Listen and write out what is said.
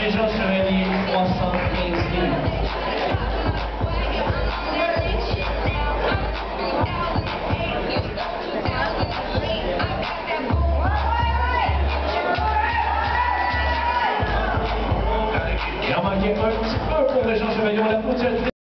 Régent Chevalier 315 000. Il en manquait un petit peu pour Régent Chevalier. On l'applaudit.